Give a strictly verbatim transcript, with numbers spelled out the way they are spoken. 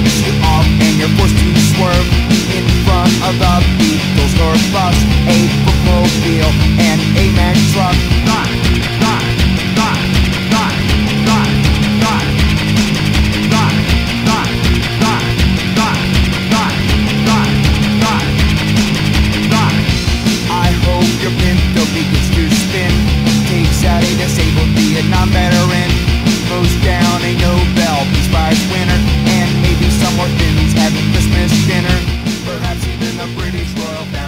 cuts you off and you're forced to swerve in front of the Beatles or bus, a bookmobile, and a man truck. Die, die, die, die, die, die, die, die, die, die, die, die, die, die. I hope your Pinto begins to spin, takes out a disabled Vietnam veteran, throws down a Nobel Peace Prize winner, and maybe some orphans having Christmas dinner, perhaps even a British royal family.